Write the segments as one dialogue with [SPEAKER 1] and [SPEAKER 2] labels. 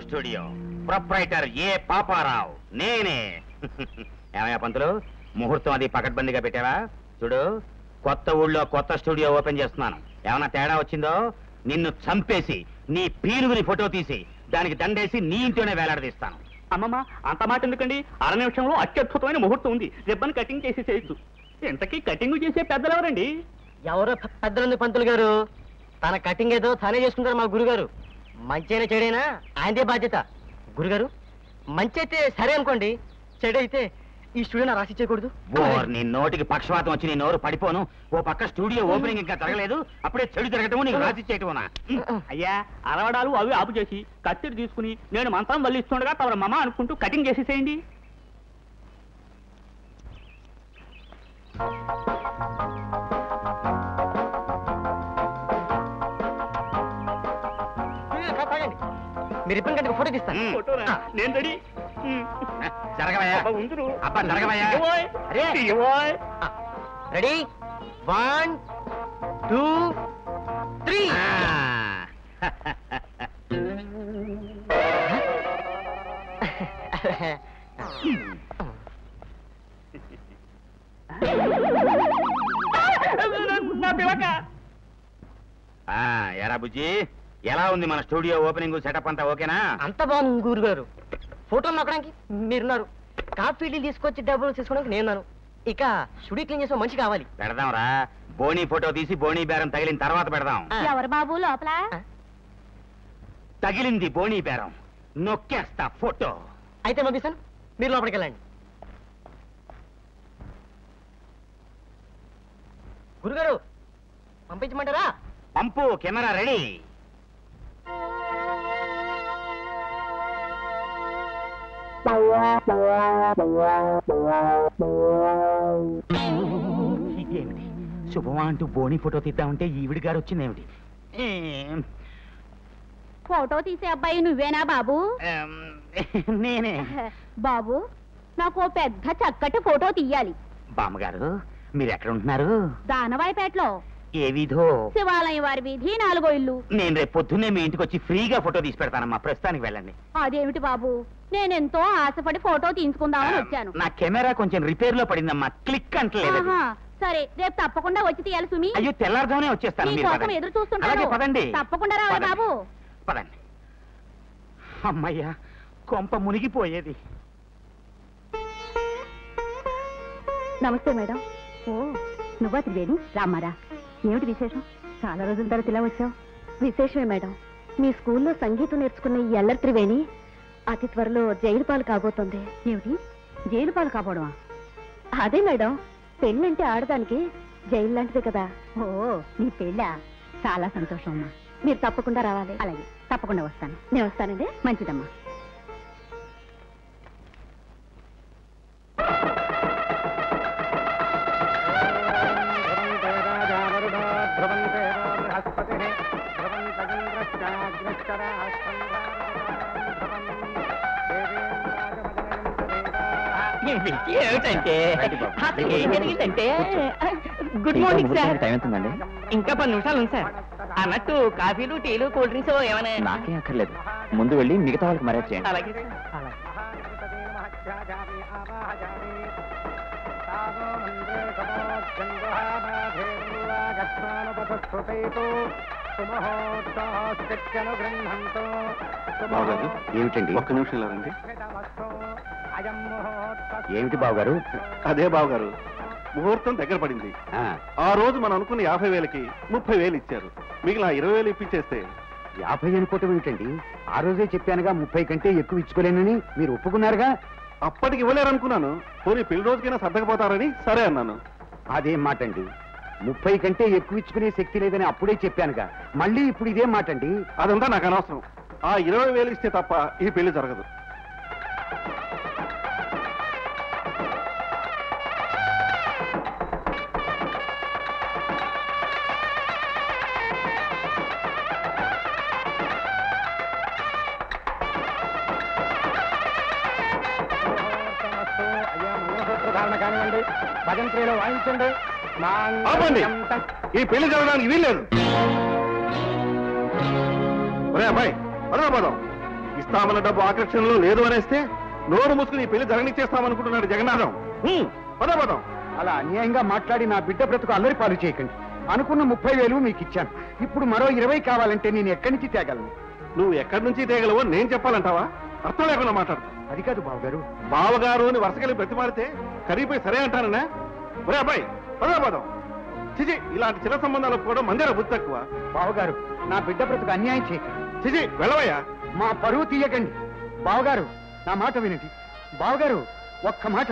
[SPEAKER 1] Studio proprietor ఏ పాపారావు నేనే. ఏమయ్యా పంతులు, ముహూర్తం అది పకడ్బందీగా పెట్టావా? చూడు, కొత్త ఊళ్ళో కొత్త స్టూడియో ఓపెన్ చేస్తున్నాను. ఏమన్నా తేడా వచ్చిందో నిన్ను చంపేసి నీ పీనుగుని ఫోటో తీసి దానికి దండేసి నీ ఇంట్లోనే వేలాడదీస్తాను.
[SPEAKER 2] అమ్మమ్మ, అంత మాట ఎందుకండి? 6 నిమిషంలో అత్యద్భుతమైన ముహూర్తం ఉంది. రిబ్బన్ కటింగ్ చేసి చేయొచ్చు. ఇంతకీ కటింగ్ చేసే పెద్దలు ఎవరండి?
[SPEAKER 3] ఎవరో పెద్దలంది పంతులు గారు. తన కటింగ్ ఏదో తానే చేసుకుంటారు మా గురుగారు. మంచైనా చెడైనా ఆయనదే బాధ్యత. గురుగారు, మంచి అయితే సరే అనుకోండి, చెడైతే ఈ స్టూడియో రాసి చేయకూడదు.
[SPEAKER 1] నీ నోటికి పక్షవాతం వచ్చి నీ నోరు పడిపోను. ఓ పక్క స్టూడియో ఓపెనింగ్ ఇంకా జరగలేదు, అప్పుడే చెడు జరగటము నీకు రాసి చేయటమా?
[SPEAKER 2] అయ్యా, అరవడాలు అవి ఆపు చేసి కత్తిరి తీసుకుని నేను మంత్రం వల్లిస్తుండగా తమ మమ అనుకుంటూ కటింగ్ చేసేసేయండి.
[SPEAKER 3] మీరు ఇబ్బంది కంటే ఫోటో తీస్తాను.
[SPEAKER 2] నేను రెడీ.
[SPEAKER 1] జరగవయ్యా అబ్బా, జరగవయ్యా.
[SPEAKER 3] రెడీ, 1 2 3.
[SPEAKER 1] ఎరా బుజ్జి, ఎలా ఉంది మన స్టూడియో ఓపెనింగ్ సెటప్ అంతా? ఓకేనా?
[SPEAKER 3] అంత బాగుంది గురుగారు. ఫోటోలు నొక్కడానికి మీరున్నారు, కాఫీలు తీసుకొచ్చి డబ్బులు తీసుకోవడానికి నేనున్నాను. ఇక స్టూడియో క్లీన్ చేసే మనిషి కావాలి.
[SPEAKER 1] పెడదాంరా, బోనీ ఫోటో తీసి బోనీ బేరం తగిలిన తర్వాత పెడదాం.
[SPEAKER 4] ఎవరు బాబు లోపల?
[SPEAKER 1] తగిలింది బోనీ బేరం, నొక్కేస్తా ఫోటో.
[SPEAKER 3] అయితే పంపిస్తాను, మీరు లోపలికి వెళ్ళండి. గురుగారు, పంపించమంటారా?
[SPEAKER 1] పంపు, కెమెరా రెడీ. ఇదేమిటి, శుభమా అంటూ బోని ఫోటో తీద్దామంటే ఈవిడి గారు వచ్చిందేమిటి?
[SPEAKER 4] ఫోటో తీసే అబ్బాయి నువ్వేనా బాబు?
[SPEAKER 1] నేనే.
[SPEAKER 4] బాబు, నాకు ఓ పెద్ద చక్కటి ఫోటో తీయాలి.
[SPEAKER 1] బామ్మగారు, మీరు ఎక్కడ ఉంటున్నారు?
[SPEAKER 4] దానవాయిపేటలో.
[SPEAKER 1] ఏ వీధో?
[SPEAKER 4] శివాలయం వారి వీధి, 4వ ఇల్లు.
[SPEAKER 1] నేను రేపు పొద్దున్నే మీ ఇంటికి వచ్చి ఫ్రీగా ఫోటో తీసి పెడతానమ్మా. ప్రస్తుతానికి వెళ్ళండి.
[SPEAKER 4] అదేమిటి బాబు, నేనెంతో ఆశపడి ఫోటో తీసుకుందామని వచ్చాను.
[SPEAKER 1] నా కెమెరా కొంచెం రిపేర్ లో పడిందమ్మా, క్లిక్ అంటలేదు.
[SPEAKER 4] సరే, రేపు తప్పకుండా వచ్చి తీయాలి సుమి.
[SPEAKER 1] అయ్యో, తెల్లారుగానే వచ్చేస్తాను. మీరు
[SPEAKER 4] కోసం ఎదురు చూస్తుంటాను.
[SPEAKER 1] అలాగే పదండి.
[SPEAKER 4] తప్పకుండా రావాలి బాబు.
[SPEAKER 1] పదండి. అమ్మయ్యా, కొంప మునిగిపోయేది.
[SPEAKER 4] నమస్తే మేడం. ఓ, నువ్వా త్రివేణి? రామారా, ఏమిటి విశేషం? చాలా రోజుల తర్వాత ఇలా వచ్చావు. విశేషమే మేడం, మీ స్కూల్లో సంగీతం నేర్చుకున్న ఈ ఎల్లరి త్రివేణి అతి త్వరలో జైలు పాలు కాబోతుంది. ఏమిటి, జైలు పాలు కాబోవడమా? అదే మేడం, పెళ్ళంటే ఆడదానికి జైలు లాంటిదే కదా. ఓ, నీ పెళ్ళా? చాలా సంతోషం అమ్మా. మీరు తప్పకుండా రావాలి. అలాగే, తప్పకుండా వస్తాను. నేను వస్తానండి. మంచిదమ్మా.
[SPEAKER 3] ఏమిటంటే ఏం జరిగిందంటే, గుడ్ మార్నింగ్ సార్.
[SPEAKER 5] టైం ఎంతండి?
[SPEAKER 3] ఇంకా 10 నిమిషాలు ఉంది సార్. అన్నట్టు కాఫీలు, టీలు, కూల్ డ్రింక్స్ ఏమైనా?
[SPEAKER 5] నాకేం అక్కర్లేదు, ముందు వెళ్ళి మిగతా వాళ్ళకి మర్యాద చేయండి.
[SPEAKER 3] అలాగే.
[SPEAKER 5] బావగారు,
[SPEAKER 1] ఏమిటండి?
[SPEAKER 5] ఒక్క నిమిషం లేదండి.
[SPEAKER 1] ఏమిటి బావగారు?
[SPEAKER 5] అదే బావగారు, ముహూర్తం దగ్గర పడింది. ఆ రోజు మనం అనుకున్న 50,000కి 30,000 ఇచ్చారు. మిగిలిన 20,000 ఇప్పించేస్తే.
[SPEAKER 1] 50 అనుకోవటం ఏమిటండి? ఆ రోజే చెప్పానుగా 30 కంటే ఎక్కువ ఇచ్చుకోలేనని. మీరు ఒప్పుకున్నారుగా.
[SPEAKER 5] అప్పటికి ఇవ్వలేరు అనుకున్నాను. పోనీ పెళ్లి రోజుకైనా సర్దకపోతారని సరే అన్నాను.
[SPEAKER 1] అదేం మాట అండి? 30 కంటే ఎక్కువ ఇచ్చుకునే శక్తి లేదని అప్పుడే చెప్పానుగా, మళ్ళీ ఇప్పుడు ఇదేం మాట అండి?
[SPEAKER 5] అదంతా నాకు అనవసరం. ఆ 20,000 ఇస్తే తప్ప ఈ పెళ్లి జరగదు.
[SPEAKER 1] కానివ్వండి, భజంత్రిలో వాయించండి.
[SPEAKER 5] ఈ పెళ్లి జరగడానికి వీల్లేదు. ఒరే అబ్బాయి, పదం ఈ ఇస్తామన్న డబ్బు ఆకర్షణలో లేదు అనేస్తే నోరు మూసుకుని ఈ పెళ్లి జరగనిచ్చేస్తామనుకుంటున్నాడు జగన్నాథం. పదం
[SPEAKER 6] అలా అన్యాయంగా మాట్లాడి నా బిడ్డ బ్రతుకు అల్లరి పాలు చేయకండి. అనుకున్న 30,000 మీకు ఇచ్చాను. ఇప్పుడు మరో 20 కావాలంటే నేను ఎక్కడి నుంచి తేగలను?
[SPEAKER 5] నువ్వు ఎక్కడి నుంచి తేగలవో నేను చెప్పాలంటావా? అర్థం లేకుండా మాట్లాడుతా.
[SPEAKER 6] అది కాదు బావగారు.
[SPEAKER 5] బావగారు అని వరుసకెళ్ళి బ్రతిమారితే కరిగిపోయి సరే అంటానన్నా? ఒరే అబ్బాయి పదం చిజి, ఇలాంటి చిన్న సంబంధాలు ఒప్పుకోవడం మందిర బుద్ధి తక్కువ.
[SPEAKER 6] బావగారు, నా బిడ్డ బ్రతుకు అన్యాయం చేయకండి.
[SPEAKER 5] చిజి వెళ్ళవయ్యా.
[SPEAKER 6] మా పరువు తీయకండి. బావగారు, నా మాట వినండి. బావగారు, ఒక్క మాట.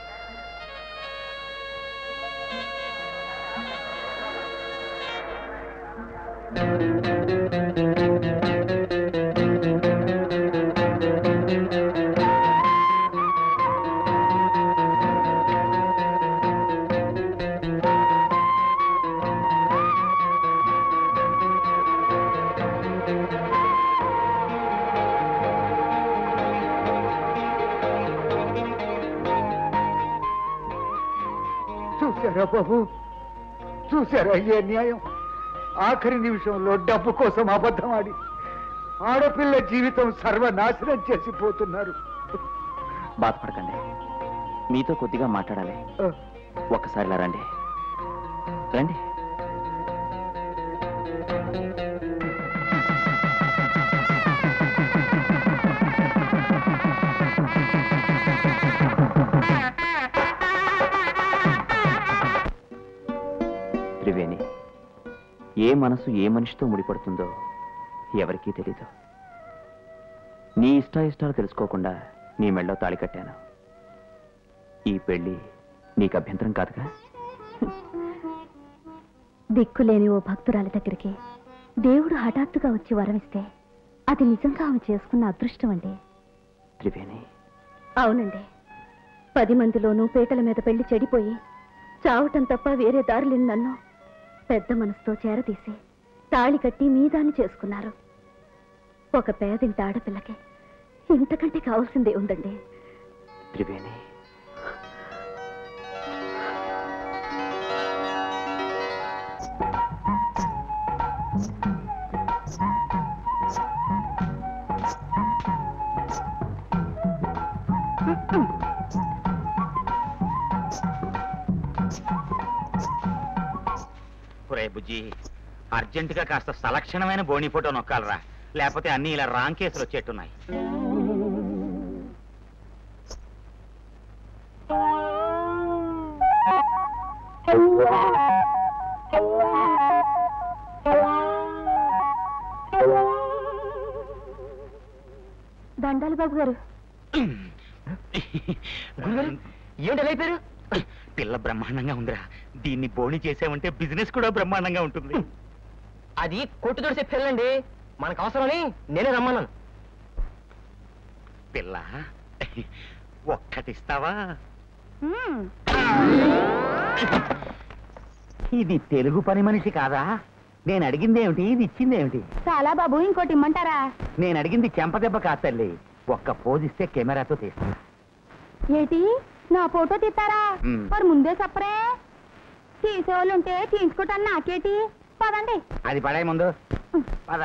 [SPEAKER 6] చూశారా బాబు, చూశారా ఈ అన్యాయం? ఆఖరి నిమిషంలో డబ్బు కోసం అబద్ధం ఆడి ఆడపిల్ల జీవితం సర్వనాశనం చేసిపోతున్నారు.
[SPEAKER 2] బాధపడకండి, మీతో కొద్దిగా మాట్లాడాలి. ఒక్కసారిలా రండి. రండి. త్రివేణి, ఏ మనసు ఏ మనిషితో ముడిపడుతుందో ఎవరికీ తెలీదు. నీ ఇష్టాయిష్టాలు తెలుసుకోకుండా నీ మెళ్ళో తాళి కట్టాను. ఈ పెళ్లి నీకు అభ్యంతరం కాదుగా?
[SPEAKER 4] దిక్కులేని ఓ భక్తురాలి దగ్గరికి దేవుడు హఠాత్తుగా వచ్చి వరమిస్తే అది నిజంగా ఆమె చేసుకున్న అదృష్టం అండి.
[SPEAKER 2] త్రివేణి,
[SPEAKER 4] అవునండి. 10 మందిలోనూ పీటల మీద పెళ్లి చెడిపోయి చావటం తప్ప వేరే దారి లేని నన్ను పెద్ద మనసుతో చేరదీసి తాళి కట్టి మీదాన్ని చేసుకున్నారు. ఒక పేదింటి ఆడపిల్లకి ఇంతకంటే కావాల్సిందే ఉందండి.
[SPEAKER 2] త్రివేణి,
[SPEAKER 1] బుజ్జి, అర్జెంటుగా కాస్త సలక్షణమైన బోని ఫోటో నొక్కాలరా, లేకపోతే అన్ని ఇలా రాంగ్ కేసులు వచ్చేట్టున్నాయి.
[SPEAKER 4] దండాలి బాబు గారు.
[SPEAKER 3] ఏమిటి అయిపోయారు?
[SPEAKER 1] పిల్ల బ్రహ్మాండంగా ఉందిరా. దీన్ని బోని చేసామంటే బిజినెస్ కూడా బ్రహ్మాండంగా ఉంటుంది.
[SPEAKER 3] అది కొట్టు తోడిసే పిల్లండి, మనకు అవసరమని నేనే రమ్మన్నాను.
[SPEAKER 1] పిల్ల ఒక్కటిస్తావా? ఇది తెలుగు పని మనిషి కాదా? నేను అడిగిందేమిటి, ఇది ఇచ్చిందేమిటి?
[SPEAKER 4] చాలా బాబు, ఇంకోటి ఇమ్మంటారా?
[SPEAKER 1] నేను అడిగింది చెంపదెబ్బ కాదు తల్లి, ఒక్క పోజిస్తే కెమెరాతో తీస్తా.
[SPEAKER 4] ఏటి, నా ఫోటో తీస్తారా? మరి ముందే చెప్పరే. తీసేవాళ్ళు ఉంటే తీసుకోటాను, నాకేటి. పదండి.
[SPEAKER 1] అది పడే ముందు పద.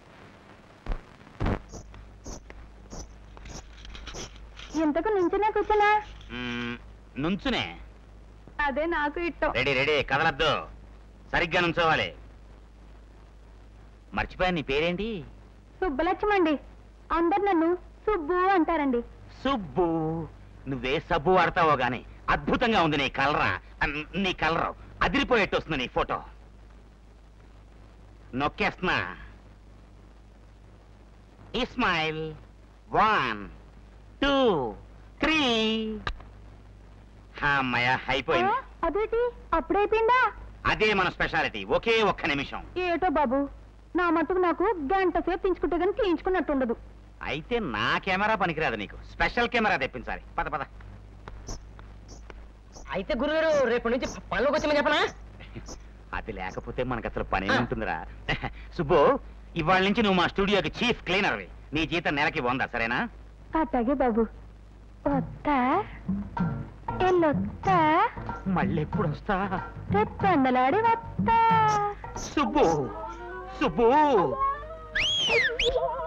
[SPEAKER 4] ఇంతకు నుంచునే కూర్చున్నా?
[SPEAKER 1] నుంచునే.
[SPEAKER 4] అదే నాకు ఇష్టం.
[SPEAKER 1] రెడీ రెడీ, కదలద్దు, సరిగ్గా నుంచోవాలి. మర్చిపోయా, నీ పేరేంటి?
[SPEAKER 4] సుబ్బలక్ష్మండి. అందరు నన్ను సుబ్బు అంటారండి.
[SPEAKER 1] సుబ్బు, నువ్వే సబ్బు వాడతావో గాని అద్భుతంగా ఉంది నీ కలరా. నీ కలర్ అదిరిపోయేట్టు వస్తుంది నీ ఫోటో. నొక్కేస్తున్నా. ఇస్మాయిల్ 1 2 3. అమ్మయ్య, అయిపోయింది.
[SPEAKER 4] అదేటి, అప్పుడైపోయిందా?
[SPEAKER 1] అదే మన స్పెషాలిటీ, ఒకే ఒక్క నిమిషం.
[SPEAKER 4] ఏటో బాబు, నా మట్టుకు నాకు గంట సేపు తీయించుకుంటే కానీ తీయించుకున్నట్టుండదు.
[SPEAKER 1] అయితే నా కెమెరా పనికిరాదు, నీకు స్పెషల్ కెమెరా తెప్పించాలి. పద పద.
[SPEAKER 3] అయితే గురుగారు, రేపు నుంచి పనిలోకి వచ్చామని చెప్పనా?
[SPEAKER 1] అది లేకపోతే మనకు అసలు పని ఉంటుందిరా. సుబ్బు, ఇవాళ నుంచి నువ్వు మా స్టూడియోకి చీఫ్ క్లీనర్వి. నీ జీతం నెలకి 100, సరేనా?
[SPEAKER 4] అట్లాగే బాబు. వస్తా, ఎల్లొత్తా,
[SPEAKER 1] మళ్ళీ ఎప్పుడు వస్తా?
[SPEAKER 4] పెద్దలాడి వస్తా.
[SPEAKER 1] సుబ్బు సుబ్బు.